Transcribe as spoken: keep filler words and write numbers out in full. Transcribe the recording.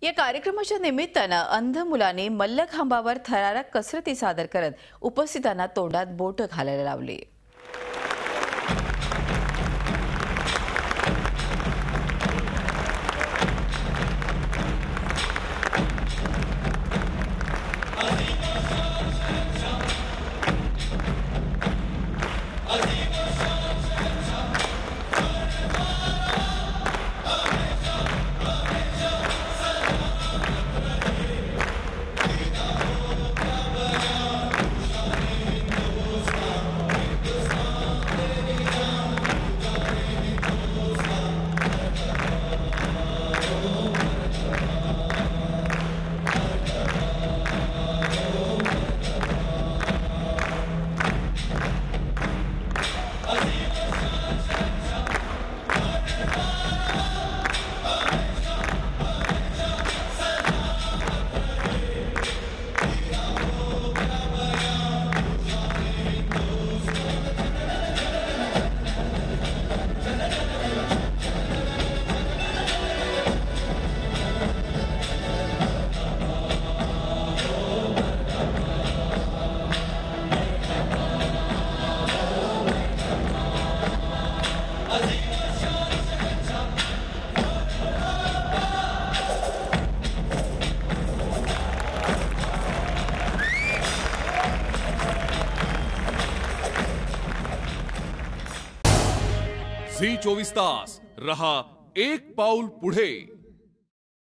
या कार्यक्रमाच्या निमित्तानं अंध मुलांनी मल्लखांबावर थरारक कसरती सादर करत उपस्थितांना तोंडात बोट घालायला लावली। झी चोवीस तास रहा एक पाऊल पुढे।